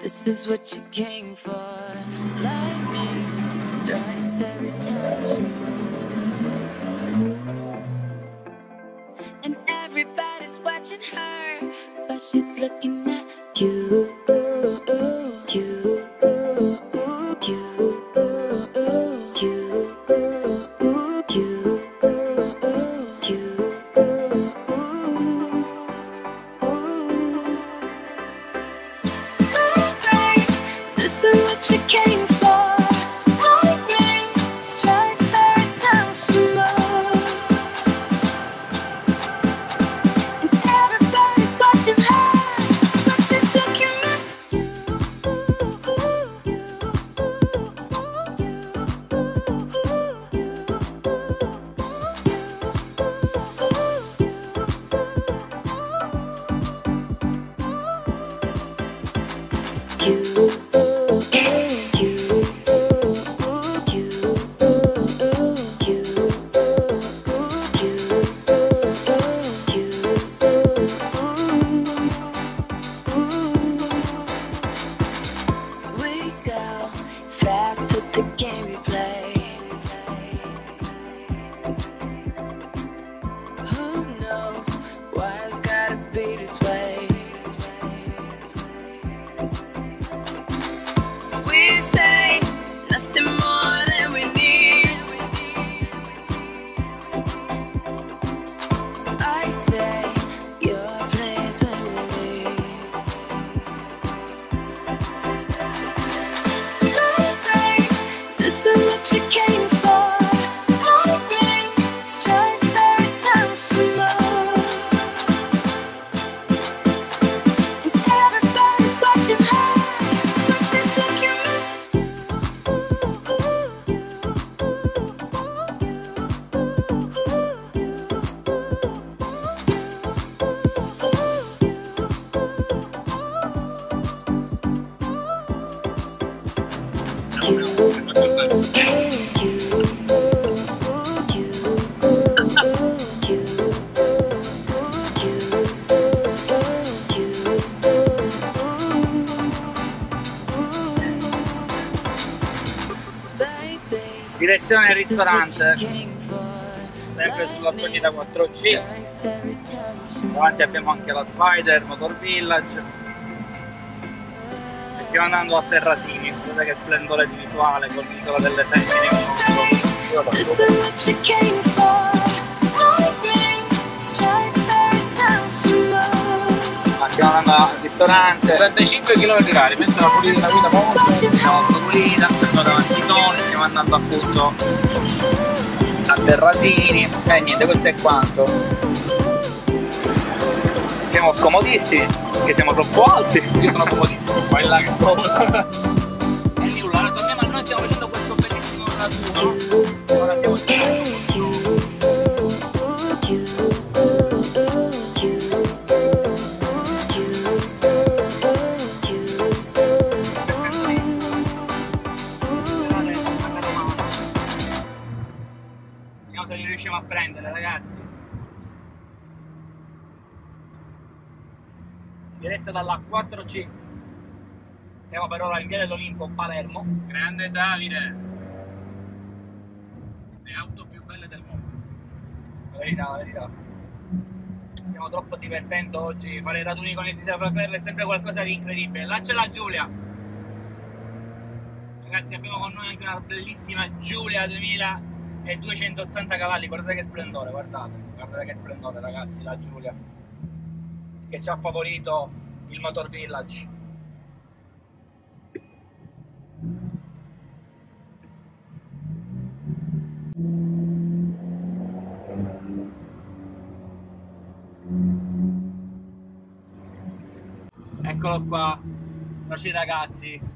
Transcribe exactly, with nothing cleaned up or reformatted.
This is what you came for. Lightning strikes every time she moves, and everybody's watching her, but she's looking at you. You. She came for. Lightning strikes every time she moves, and everybody's watching her, but she's looking at you. You. The game we play. Who knows why it's gotta be this way? We say nothing more than we need. I say your place when we leave. She came for. Lightning strikes every time she moves, and everybody's watching her, but she's looking at you. Direzione al ristorante, sempre sulla Sogni quattro C. Davanti abbiamo anche la Spider, Motor Village, e stiamo andando a Terrasini. Guardate che splendore di visuale con l'isola delle femmine. Ma stiamo andando al ristorante, sessantacinque chilometri orari, mentre la pulita la guida molto, siamo molto pulita, siamo davanti ai toni, stiamo andando appunto a Terrasini e niente, questo è quanto. Siamo scomodissimi, perché siamo troppo alti. Io sono comodissimo, qua è là che sto. E nulla, torniamo a noi, stiamo facendo questo bellissimo raduno. Ora siamo se li riusciamo a prendere, ragazzi. Diretta dalla quattro C. Siamo per ora in via dell'Olimpo, Palermo. Grande Davide, le auto più belle del mondo. La verità, la verità. Ci stiamo troppo divertendo oggi. Fare i raduni con il Tisera Club è sempre qualcosa di incredibile. Là c'è la Giulia. Ragazzi, abbiamo con noi anche una bellissima Giulia duemiladuecentottanta cavalli. Guardate che splendore, guardate. Guardate che splendore, ragazzi, la Giulia, che ci ha favorito il Motor Village. Eccolo qua, nostri ragazzi.